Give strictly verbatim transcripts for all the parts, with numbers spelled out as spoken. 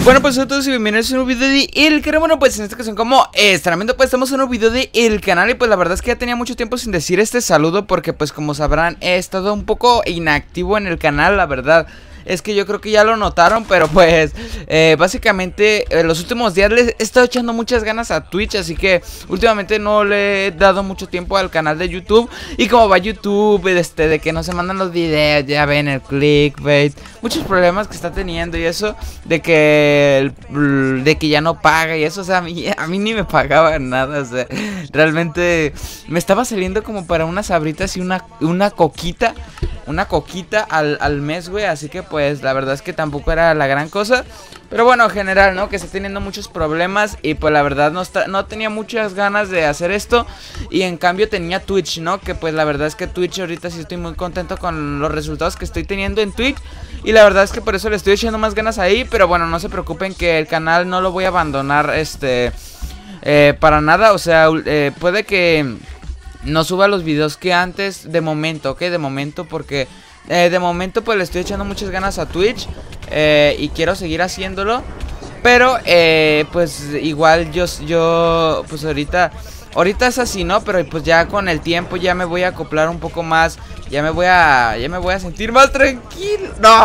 Bueno, pues a todos y bienvenidos a un nuevo video de el canal. Bueno, pues en esta ocasión, como estarán viendo, pues estamos en un video de el canal. Y pues la verdad es que ya tenía mucho tiempo sin decir este saludo, porque pues como sabrán, he estado un poco inactivo en el canal, la verdad. Es que yo creo que ya lo notaron, pero pues eh, básicamente en los últimos días les he estado echando muchas ganas a Twitch. Así que últimamente no le he dado mucho tiempo al canal de YouTube. Y como va YouTube, este, de que no se mandan los videos, ya ven el clickbait, muchos problemas que está teniendo y eso, de que de que ya no paga y eso, o sea, a mí, a mí ni me pagaba nada, o sea, realmente me estaba saliendo como para unas sabritas y una, una coquita. Una coquita al, al mes, güey. Así que pues la verdad es que tampoco era la gran cosa. Pero bueno, en general, ¿no? Que está teniendo muchos problemas. Y pues la verdad no, está, no tenía muchas ganas de hacer esto. Y en cambio tenía Twitch, ¿no? Que pues la verdad es que Twitch ahorita sí estoy muy contento con los resultados que estoy teniendo en Twitch. Y la verdad es que por eso le estoy echando más ganas ahí. Pero bueno, no se preocupen que el canal no lo voy a abandonar, este... Eh, para nada, o sea, eh, puede que... no suba los videos que antes, de momento, ¿ok? De momento, porque eh, de momento pues le estoy echando muchas ganas a Twitch eh, y quiero seguir haciéndolo. Pero eh, pues igual yo, yo pues ahorita, ahorita es así, ¿no? Pero pues ya con el tiempo ya me voy a acoplar un poco más. Ya me voy a, ya me voy a sentir más tranquilo. ¡No!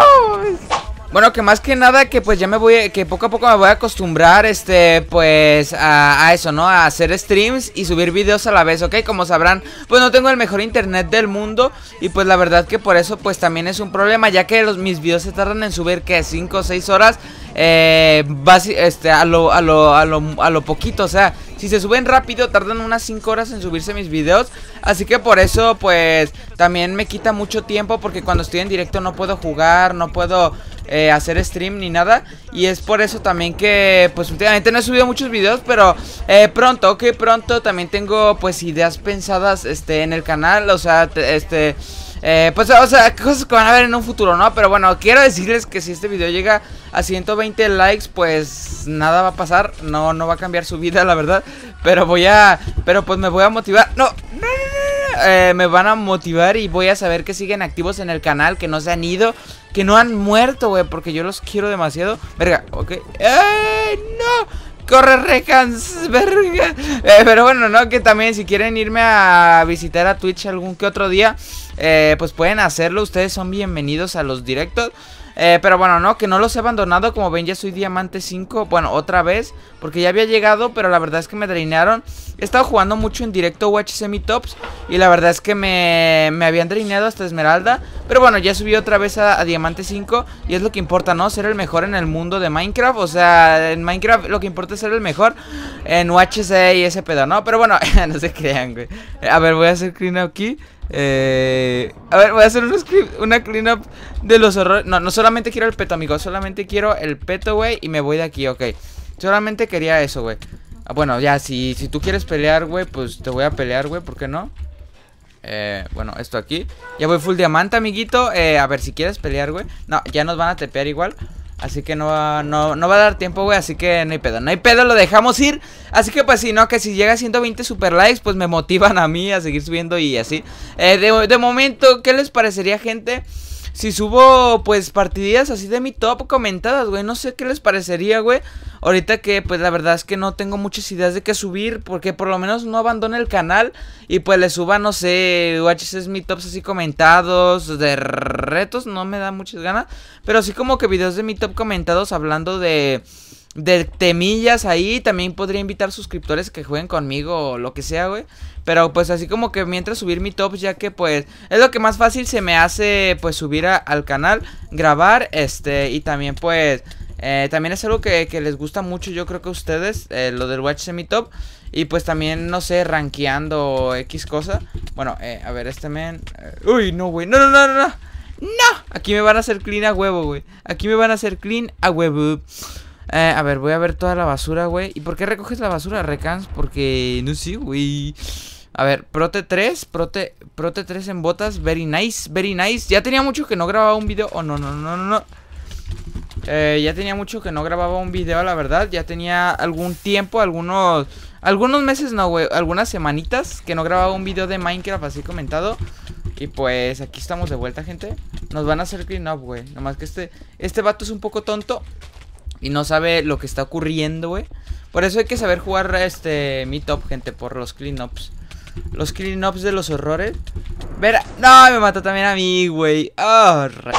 Bueno, que más que nada que pues ya me voy, que poco a poco me voy a acostumbrar, este, pues a, a eso, ¿no? A hacer streams y subir videos a la vez, ¿ok? Como sabrán, pues no tengo el mejor internet del mundo y pues la verdad que por eso pues también es un problema, ya que los, mis videos se tardan en subir, que cinco o seis horas, eh, este, a lo, a lo, a lo, a lo poquito, o sea, si se suben rápido tardan unas cinco horas en subirse mis videos. Así que por eso pues también me quita mucho tiempo, porque cuando estoy en directo no puedo jugar, no puedo eh, hacer stream ni nada. Y es por eso también que pues últimamente no he subido muchos videos, pero eh, pronto, ok, pronto también tengo pues ideas pensadas este, en el canal, o sea, este... Eh, pues, o sea, cosas que van a ver en un futuro, ¿no? Pero bueno, quiero decirles que si este video llega a ciento veinte likes, pues nada va a pasar. No, no va a cambiar su vida, la verdad. Pero voy a... Pero pues me voy a motivar. No, no, no, no. Eh, me van a motivar y voy a saber que siguen activos en el canal, que no se han ido, que no han muerto, güey, porque yo los quiero demasiado. Verga, ok. ¡Eh, no! Corre, Recans, verga. eh, Pero bueno, no, que también si quieren irme a visitar a Twitch algún que otro día, eh, pues pueden hacerlo, ustedes son bienvenidos a los directos. Eh, pero bueno, no, que no los he abandonado. Como ven, ya soy diamante cinco. Bueno, otra vez, porque ya había llegado, pero la verdad es que me dreinaron. He estado jugando mucho en directo U H C Mi Tops y la verdad es que me, me habían dreineado hasta Esmeralda. Pero bueno, ya subí otra vez a, a diamante cinco. Y es lo que importa, ¿no? Ser el mejor en el mundo de Minecraft. O sea, en Minecraft lo que importa es ser el mejor. En U H C y ese pedo, ¿no? Pero bueno, no se crean, güey. A ver, voy a hacer clean up aquí. Eh, a ver, voy a hacer una, una clean up de los horrores. No, no solamente quiero el peto, amigo. Solamente quiero el peto, güey. Y me voy de aquí, ok. Solamente quería eso, güey. ah, Bueno, ya, si, si tú quieres pelear, güey, pues te voy a pelear, güey, ¿por qué no? Eh, bueno, esto aquí. Ya voy full diamante, amiguito. eh, A ver, si quieres pelear, güey. No, ya nos van a tepear igual. Así que no va, no, no va a dar tiempo, güey. Así que no hay pedo, no hay pedo, lo dejamos ir. Así que pues sí, no, que si llega a ciento veinte super likes, pues me motivan a mí a seguir subiendo y así. eh, de, de momento, ¿qué les parecería, gente? Si subo, pues, partidillas así de mi top comentadas, güey. No sé qué les parecería, güey. Ahorita que, pues, la verdad es que no tengo muchas ideas de qué subir, porque por lo menos no abandone el canal. Y pues le suba, no sé, U H C es mi tops así comentados, de retos, no me da muchas ganas. Pero sí como que videos de mi top comentados hablando de... de temillas ahí. También podría invitar suscriptores que jueguen conmigo o lo que sea, güey. Pero pues así como que mientras subir mi top, ya que pues es lo que más fácil se me hace, pues subir a, al canal, grabar, este, y también pues eh, también es algo que, que les gusta mucho, yo creo que a ustedes, eh, lo del Watch Semi Top. Y pues también, no sé, rankeando X cosa. Bueno, eh, a ver, este men eh, uy, no, güey, no, no, no, no, no. No, aquí me van a hacer clean a huevo, güey. Aquí me van a hacer clean a huevo. Eh, a ver, voy a ver toda la basura, güey. ¿Y por qué recoges la basura, Recans? Porque, no sé, güey. A ver, Prote tres, Prote, Prote tres en botas. Very nice, very nice. Ya tenía mucho que no grababa un video. Oh, no, no, no, no, no. Eh, ya tenía mucho que no grababa un video, la verdad. Ya tenía algún tiempo, algunos... Algunos meses, no, güey. Algunas semanitas que no grababa un video de Minecraft así comentado. Y pues aquí estamos de vuelta, gente. Nos van a hacer clean up, güey. Nomás que este, este vato es un poco tonto. y no sabe lo que está ocurriendo, güey. Por eso hay que saber jugar este mi top, gente, por los cleanups. Los cleanups de los horrores. Ver, no, me mató también a mí, güey. Oh, right.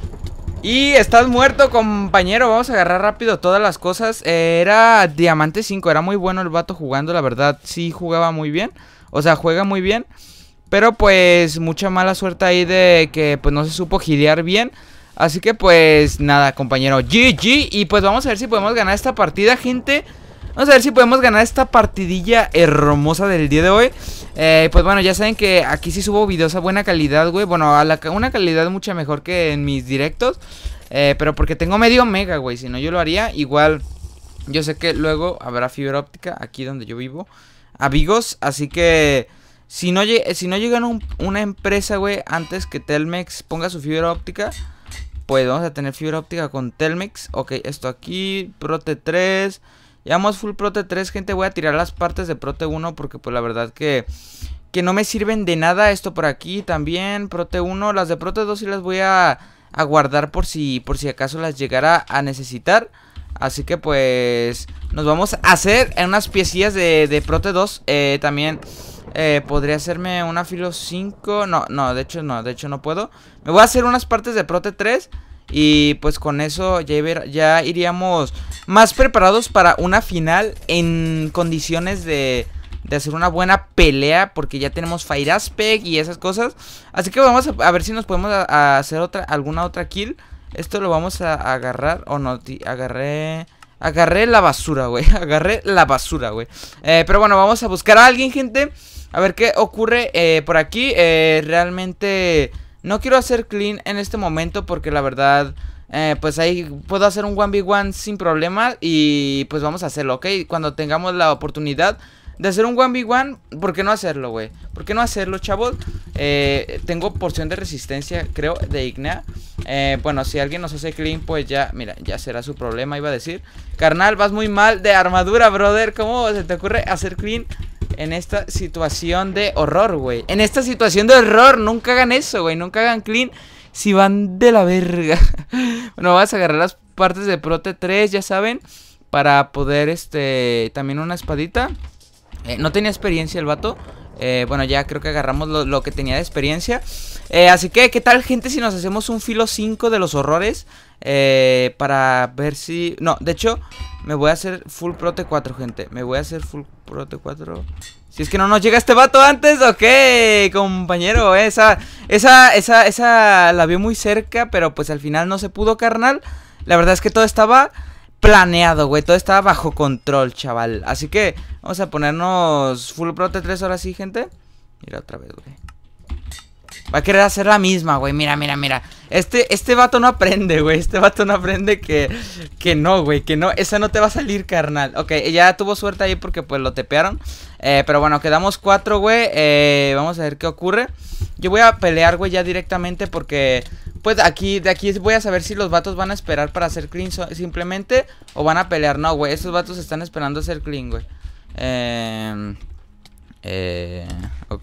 Y estás muerto, compañero. Vamos a agarrar rápido todas las cosas. eh, Era diamante cinco, era muy bueno el vato jugando, la verdad. Sí jugaba muy bien, o sea, juega muy bien. Pero pues mucha mala suerte ahí de que pues no se supo gilear bien. Así que pues nada, compañero, G G. Y pues vamos a ver si podemos ganar esta partida, gente. Vamos a ver si podemos ganar esta partidilla hermosa del día de hoy. eh, Pues bueno, ya saben que aquí sí subo videos a buena calidad, güey. Bueno, a la, una calidad mucha mejor que en mis directos, eh, pero porque tengo medio mega, güey. Si no yo lo haría. Igual yo sé que luego habrá fibra óptica aquí donde yo vivo, amigos. Así que si no, si no llegan un, una empresa, güey, antes que Telmex ponga su fibra óptica, pues vamos a tener fibra óptica con Telmex. Ok, esto aquí, Prote tres. Llevamos full Prote tres, gente. Voy a tirar las partes de Prote uno porque pues la verdad que Que no me sirven de nada. Esto por aquí también, Prote uno. Las de Prote dos sí las voy a, a guardar por si, por si acaso las llegara a necesitar. Así que pues nos vamos a hacer en unas piecillas de, de Prote dos. eh, También eh, podría hacerme una Filo cinco. No, no, de hecho no, de hecho no puedo. Me voy a hacer unas partes de Prote tres. Y pues con eso ya, ya iríamos más preparados para una final en condiciones de, de hacer una buena pelea. Porque ya tenemos Fire Aspect y esas cosas. Así que vamos a, a ver si nos podemos a, a hacer otra, alguna otra kill. Esto lo vamos a, a agarrar. O no, agarré... Agarré la basura, güey. Agarré la basura, güey. Eh, pero bueno, vamos a buscar a alguien, gente. A ver qué ocurre eh, por aquí. Eh, realmente... No quiero hacer clean en este momento porque la verdad, eh, pues ahí puedo hacer un uno ve uno sin problema. Y pues vamos a hacerlo, ¿ok? Cuando tengamos la oportunidad de hacer un uno ve uno, ¿por qué no hacerlo, güey? ¿Por qué no hacerlo, chavos? Eh, tengo porción de resistencia, creo, de Ignea. eh, Bueno, si alguien nos hace clean, pues ya, mira, ya será su problema, iba a decir. Carnal, vas muy mal de armadura, brother. ¿Cómo se te ocurre hacer clean en esta situación de horror, güey? En esta situación de horror, nunca hagan eso, güey. Nunca hagan clean si van de la verga. Bueno, vas a agarrar las partes de Prote tres, ya saben, para poder, este, también una espadita. eh, No tenía experiencia el vato. eh, Bueno, ya creo que agarramos lo, lo que tenía de experiencia. eh, Así que, ¿qué tal, gente, si nos hacemos un Filo cinco de los horrores? Eh, para ver si... No, de hecho, me voy a hacer full Prote cuatro, gente. Me voy a hacer full Prote cuatro. Si es que no nos llega este vato antes, ok, compañero. Esa, esa, esa, esa la vio muy cerca, pero pues al final no se pudo, carnal. La verdad es que todo estaba planeado, güey. Todo estaba bajo control, chaval. Así que vamos a ponernos full Prote tres ahora sí, gente. Mira otra vez, güey. Va a querer hacer la misma, güey. Mira, mira, mira. Este, este vato no aprende, güey. Este vato no aprende que, que no, güey. Que no, esa no te va a salir, carnal. Ok, ya tuvo suerte ahí porque pues lo tepearon. Eh, pero bueno, quedamos cuatro, güey. Eh, vamos a ver qué ocurre. Yo voy a pelear, güey, ya directamente porque... Pues aquí, de aquí voy a saber si los vatos van a esperar para hacer clean simplemente o van a pelear. No, güey, estos vatos están esperando hacer clean, güey. Eh... Eh... Ok.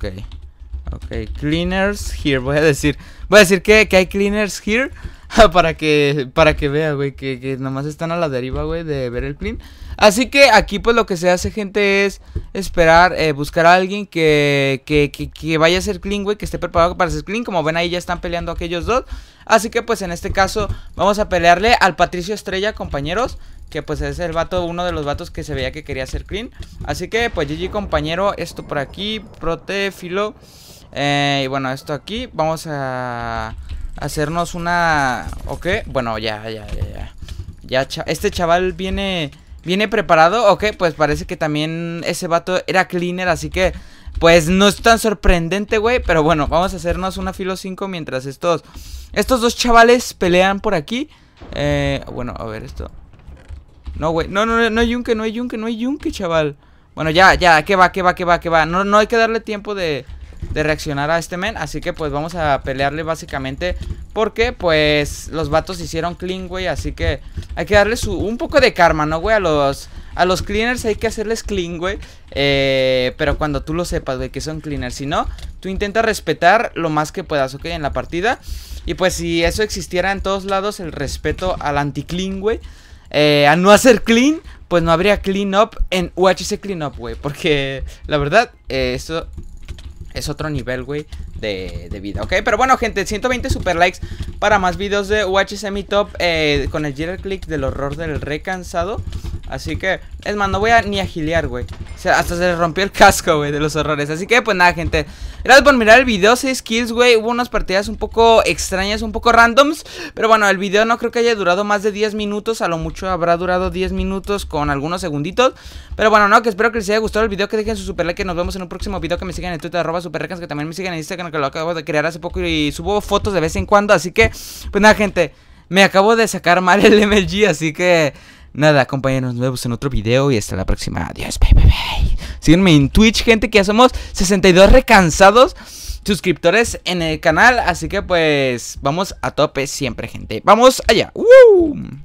Ok, cleaners here, voy a decir Voy a decir que, que hay cleaners here. Para que para que vea, güey, que, que nomás están a la deriva, güey, de ver el clean. Así que aquí pues lo que se hace, gente, es esperar, eh, buscar a alguien que, que, que, que vaya a hacer clean, güey, que esté preparado para hacer clean. Como ven ahí ya están peleando aquellos dos. Así que pues en este caso vamos a pelearle al Patricio Estrella, compañeros, que pues es el vato, uno de los vatos que se veía que quería hacer clean. Así que pues G G, compañero, esto por aquí, Prote, Filo. Eh, y bueno, esto aquí, vamos a hacernos una... Ok, bueno, ya, ya, ya, ya, ya cha... Este chaval viene, viene preparado. Ok, pues parece que también ese vato era cleaner, así que pues no es tan sorprendente, güey. Pero bueno, vamos a hacernos una Filo cinco mientras estos, estos dos chavales pelean por aquí. eh, Bueno, a ver esto. No, güey, no, no, no, no hay yunque, no hay yunque, no hay yunque, chaval. Bueno, ya, ya, que va, que va, que va, que va. No, no hay que darle tiempo de... de reaccionar a este men, así que pues vamos a pelearle básicamente porque pues los vatos hicieron clean, güey, así que hay que darle su, un poco de karma, ¿no, güey? A los, a los cleaners hay que hacerles clean, güey, eh, pero cuando tú lo sepas, güey, que son cleaners. Si no, tú intenta respetar lo más que puedas, ¿ok? En la partida. Y pues si eso existiera en todos lados, el respeto al anti-clean, güey, eh, a no hacer clean, pues no habría clean up en U H C Clean Up, güey. Porque la verdad, eh, esto es otro nivel, güey, de, de vida, ¿ok? Pero bueno, gente, ciento veinte super likes para más videos de U H C Mi Top, eh, con el Jitter Click del horror del rey cansado. Así que, es más, no voy a ni a gilear, güey. O sea, hasta se le rompió el casco, güey, de los horrores. Así que, pues nada, gente, gracias por mirar el video. seis kills, güey. Hubo unas partidas un poco extrañas, un poco randoms. Pero bueno, el video no creo que haya durado más de diez minutos. A lo mucho habrá durado diez minutos con algunos segunditos. Pero bueno, no, que espero que les haya gustado el video. Que dejen su super like, que nos vemos en un próximo video. Que me sigan en Twitter, arroba superrecans. Que también me sigan en Instagram, que lo acabo de crear hace poco y subo fotos de vez en cuando. Así que, pues nada, gente, me acabo de sacar mal el M L G, así que nada, compañeros, nos vemos en otro video y hasta la próxima. Adiós, bye, bye, bye. Síguenme en Twitch, gente, que ya somos sesenta y dos recansados suscriptores en el canal. Así que pues vamos a tope siempre, gente. Vamos allá. ¡Uh!